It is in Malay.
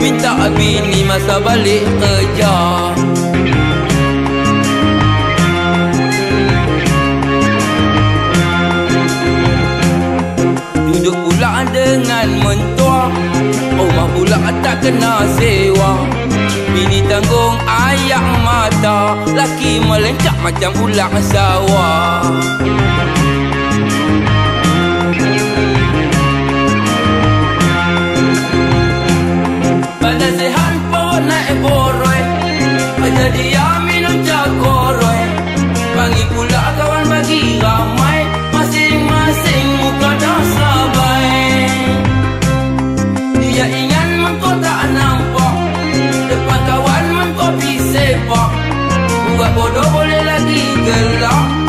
minta bini masa balik kerja. Duduk pula dengan mentua, rumah pula tak kena sewa. Bini tanggung ayak mata, laki melencak macam ulang sawah. Pada sehat pun naik boroi, pada dia minum cakoroy. Panggil pula kawan bagi ramai, masing-masing muka dah sabai. Dia ingat mengkau tak nampak, depan kawan mengkau pergi sepak. Buat bodoh boleh lagi gelap,